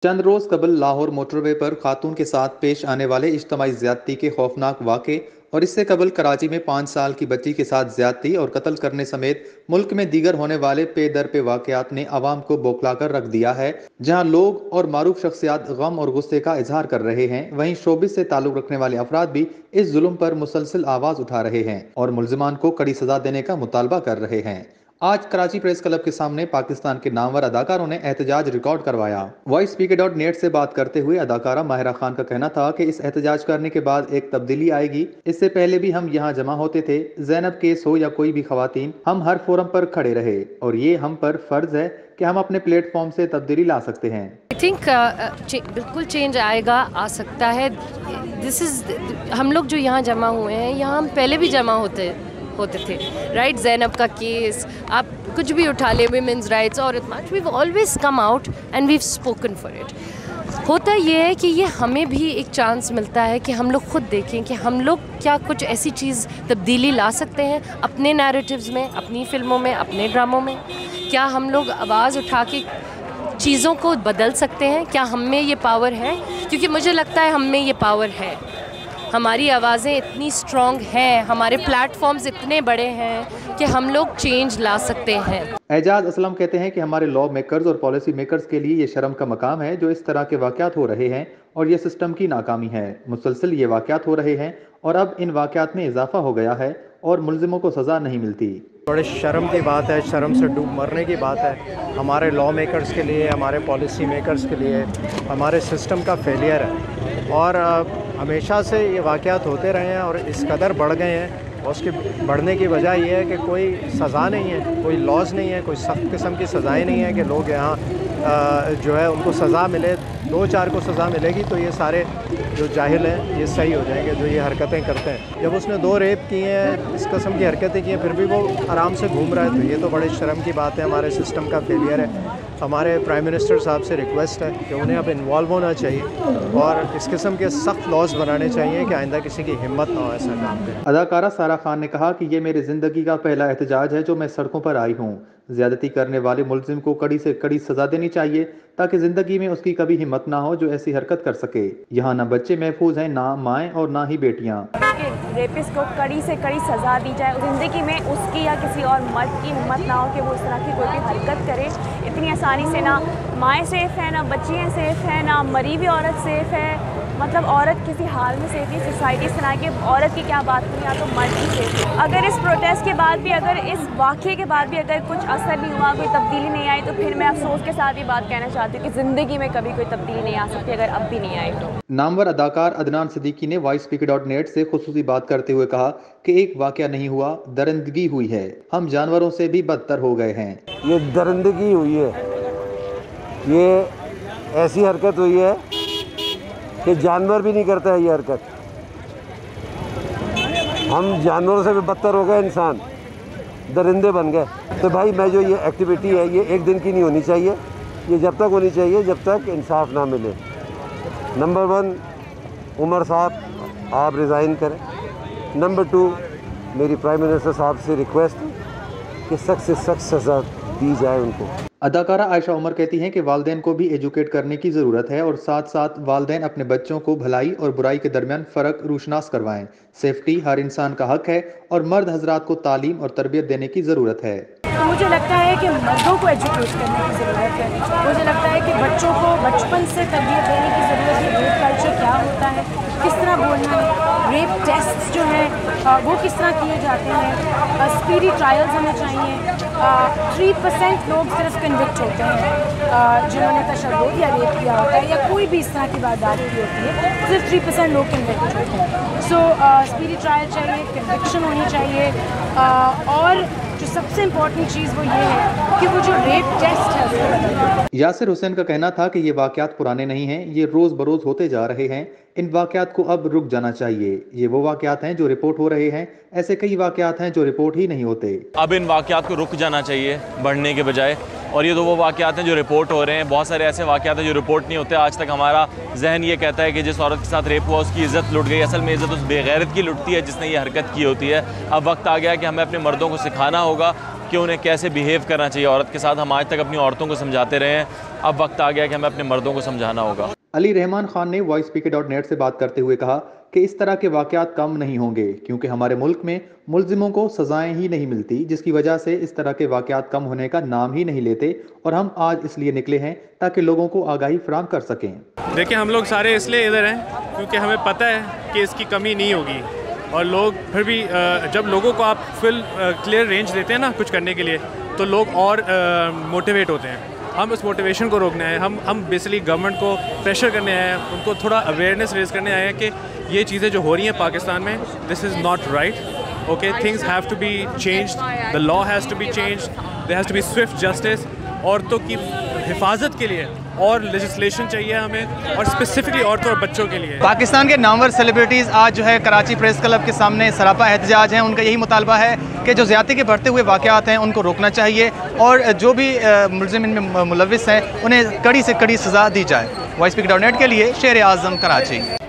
चंद रोज कबल लाहौर मोटरवे पर खातून के साथ पेश आने वाले इज्तमाई ज्यादती के खौफनाक वाक़े और इससे कबल कराची में 5 साल की बच्ची के साथ ज्यादती और कत्ल करने समेत मुल्क में दीगर होने वाले पे दर पे वाक़यात ने आवाम को बौखला कर रख दिया है। जहां लोग और मारूफ शख्सियात गम और गुस्से का इजहार कर रहे हैं, वहीं शोबिस से ताल्लुक रखने वाले अफराद भी इस जुल्म पर मुसलसल आवाज उठा रहे हैं और मुल्जिमान को कड़ी सजा देने का मुतालबा कर रहे हैं। आज कराची प्रेस क्लब के सामने पाकिस्तान के नामवर अदाकारों ने एहतजाज रिकॉर्ड करवाया। वॉइस PK.net से बात करते हुए अदाकारा माहिरा खान का कहना था कि इस एहतजाज करने के बाद एक तब्दीली आएगी। इससे पहले भी हम यहाँ जमा होते थे, ज़ैनब केस हो या कोई भी खवातीन, हम हर फोरम पर खड़े रहे और ये हम पर फर्ज है कि हम अपने प्लेटफॉर्म से तब्दीली ला सकते हैं। आई थिंक बिल्कुल चेंज आएगा, आ सकता है। हम लोग जो यहाँ जमा हुए हैं, यहाँ हम पहले भी जमा होते थे, राइट? ज़ैनब का केस, आप कुछ भी उठा ले, women's rights, Aurat March, we always come out and we spoken for it. होता ये है कि ये हमें भी एक चांस मिलता है कि हम लोग खुद देखें कि हम लोग क्या कुछ ऐसी चीज़ तब्दीली ला सकते हैं अपने नैरेटिव्स में, अपनी फिल्मों में, अपने ड्रामों में। क्या हम लोग आवाज़ उठा के चीज़ों को बदल सकते हैं? क्या हम में ये पावर है? क्योंकि मुझे लगता है हम में ये पावर है। हमारी आवाज़ें इतनी स्ट्रॉन्ग हैं, हमारे प्लेटफॉर्म्स इतने बड़े हैं कि हम लोग चेंज ला सकते हैं। एजाज असलम कहते हैं कि हमारे लॉ मेकर्स और पॉलिसी मेकर्स के लिए ये शर्म का मकाम है जो इस तरह के वाक़यात हो रहे हैं और ये सिस्टम की नाकामी है। मुसलसल ये वाक़यात हो रहे हैं और अब इन वाक़यात में इजाफा हो गया है और मुल्ज़िमों को सज़ा नहीं मिलती। बड़े शर्म की बात है, शर्म से डूब मरने की बात है हमारे लॉ मेकर्स के लिए, हमारे पॉलिसी मेकर्स के लिए। हमारे सिस्टम का फेलियर है और हमेशा से ये वाक़यात होते रहे हैं और इस कदर बढ़ गए हैं। और उसके बढ़ने की वजह यह है कि कोई सज़ा नहीं है, कोई लॉज नहीं है, कोई सख्त किस्म की सज़ाएँ नहीं है कि लोग यहाँ जो है उनको सज़ा मिले। 2-4 को सज़ा मिलेगी तो ये सारे जो जाहिल हैं ये सही हो जाएंगे, जो ये हरकतें करते हैं। जब उसने 2 रेप किए हैं, इस किस्म की हरकतें की हैं, फिर भी वो आराम से घूम रहा है, तो ये तो बड़े शर्म की बात है। हमारे सिस्टम का फेलियर है। हमारे प्राइम मिनिस्टर साहब से रिक्वेस्ट है कि उन्हें अब इन्वॉल्व होना चाहिए और इस किस्म के सख्त लॉज बनाने चाहिए कि आइंदा किसी की हिम्मत ना हो ऐसा काम करें। अदाकारा सारा खान ने कहा कि ये मेरी ज़िंदगी का पहला एहतजाज है जो मैं सड़कों पर आई हूँ। ज़्यादती करने वाले मुल्ज़िम को कड़ी से कड़ी सज़ा देनी चाहिए ताकि ज़िंदगी में उसकी कभी हिम्मत ना हो जो ऐसी हरकत कर सके। यहाँ ना बच्चे महफूज हैं, ना माएँ और ना ही बेटियाँ। रेपिस्ट को कड़ी से कड़ी सज़ा दी जाए, ज़िंदगी में उसकी या किसी और मर्द की हिम्मत ना हो कि वो इस तरह की कोई भी हरकत करे। इतनी आसानी से ना माएँ सेफ़ हैं, ना बच्चियाँ सेफ़ हैं, ना मरी हुई औरत सेफ़ है। मतलब औरत किसी हाल में सेफ नहीं। सोसाइटी से ना कि औरत की क्या बात करें, या तो मर्द की सेफ। अगर इस प्रोटेस्ट के बाद भी, अगर इस वाक़े के बाद भी अगर कुछ असर नहीं हुआ, कोई तब्दीली नहीं आई, तो फिर मैं अफसोस के साथ ये बात कहना चाहती हूँ कि ज़िंदगी में कभी कोई तब्दीली नहीं आ सकती अगर अब भी नहीं आई तो। नामवर अदाकार अदनान सिद्दीकी ने वॉइस PK.net से खुसूसी बात करते हुए कहा कि एक वाक़या नहीं हुआ, दरिंदगी हुई है। हम जानवरों से भी बदतर हो गए हैं। ये दरिंदगी हुई है, ये ऐसी हरकत हुई है कि जानवर भी नहीं करता है ये हरकत। हम जानवरों से भी बदतर हो गए, इंसान दरिंदे बन गए। तो भाई मैं जो ये एक्टिविटी है ये एक दिन की नहीं होनी चाहिए, ये जब तक होनी चाहिए जब तक इंसाफ ना मिले। नंबर 1 उमर साहब आप रिज़ाइन करें। नंबर 2 मेरी प्राइम मिनिस्टर साहब से रिक्वेस्ट है कि सख्त से सख्त सज़ा दी जाए उनको। अदाकारा आयशा उमर कहती हैं कि वालिदैन को भी एजुकेट करने की ज़रूरत है और साथ साथ वालिदैन अपने बच्चों को भलाई और बुराई के दरमियान फ़र्क रोशनास करवाएं। सेफ्टी हर इंसान का हक है और मर्द हजरात को तालीम और तरबियत देने की ज़रूरत है। तो मुझे लगता है कि मर्दों को एजुकेट करने की ज़रूरत है। मुझे लगता है कि बच्चों को बचपन से तरबियत देने की ज़रूरत है। रेप कल्चर क्या होता है, किस तरह बोलना है, रेप टेस्ट जो है वो किस तरह किए जाते हैं, स्पीडी ट्रायल्स होने चाहिए। 3% लोग सिर्फ कन्विक्ट होते हैं जिन्होंने तशद्दुद या रेप किया होता है या कोई भी इस तरह की वारदात की होती है, सिर्फ 3% लोग कन्विक्ट होते हैं। सो स्पीडी ट्रायल चाहिए, कन्विक्शन होनी चाहिए और जो सबसे इम्पोर्टेंट चीज़ वो ये है कि वो जो रेप टेस्ट है। यासिर हुसैन का कहना था कि ये वाक़यात पुराने नहीं हैं, ये रोज़ बरोज़ होते जा रहे हैं। इन वाक़यात को अब रुक जाना चाहिए। ये वो वाक़यात हैं जो रिपोर्ट हो रहे हैं, ऐसे कई वाक़यात हैं जो रिपोर्ट ही नहीं होते। अब इन वाक़यात को रुक जाना चाहिए बढ़ने के बजाय, और ये तो वो वाक़यात हैं जो रिपोर्ट हो रहे हैं। बहुत सारे ऐसे वाक़यात हैं जो रिपोर्ट नहीं होते। आज तक हमारा जहन ये कहता है कि जिस औरत के साथ रेप हुआ उसकी इज़्ज़त लुट गई। असल में इज़्ज़त उस बेगैरत की लुटती है जिसने ये हरकत की होती है। अब वक्त आ गया कि हमें अपने मर्दों को सिखाना होगा کہ انہیں کیسے بیہیو کرنا چاہیے عورت کے ساتھ. ہم آج تک اپنی عورتوں کو سمجھاتے رہے ہیں, اب وقت آ گیا کہ ہمیں اپنے مردوں کو سمجھانا ہوگا. علی رحمان خان نے voicepk.net سے بات کرتے ہوئے کہا کہ اس طرح کے واقعات کم نہیں ہوں گے کیونکہ ہمارے ملک میں ملزموں کو سزائیں ہی نہیں ملتی, جس کی وجہ سے اس طرح کے واقعات کم ہونے کا نام ہی نہیں لیتے, اور ہم آج اس لیے نکلے ہیں تاکہ لوگوں کو آگاہی فراہم کر سکیں. دیکھیں ہم لوگ سارے اس لیے ادھر ہیں کیونکہ ہمیں پتہ ہے کہ اس کی کمی نہیں ہوگی, اور لوگ پھر بھی جب لوگوں کو آپ فل کلیئر رینج دیتے ہیں نا کچھ کرنے کے لیے تو لوگ اور موٹیویٹ ہوتے ہیں. ہم اس موٹیویشن کو روکنے آئے ہیں, ہم بیسیکلی گورنمنٹ کو پریشر کرنے آئے ہیں, ان کو تھوڑا اویئرنیس ریز کرنے آئے ہیں کہ یہ چیزیں جو ہو رہی ہیں پاکستان میں, this is not right. Okay, things have to be changed, the law has to be changed, there has to be swift justice. عورتوں کی حفاظت کے لیے اور لیجسلیشن چاہیے ہمیں, اور اسپیسیفکلی عورتوں اور بچوں کے لیے. پاکستان کے نامور سیلیبریٹیز آج جو ہے کراچی پریس کلب کے سامنے سراپا احتجاج ہیں. ان کا یہی مطالبہ ہے کہ جو زیادتی کے بڑھتے ہوئے واقعات ہیں ان کو روکنا چاہیے, اور جو بھی ملزم ان میں ملوث ہیں انہیں کڑی سے کڑی سزا دی جائے. voicepk.net کے لیے شیر اعظم, کراچی.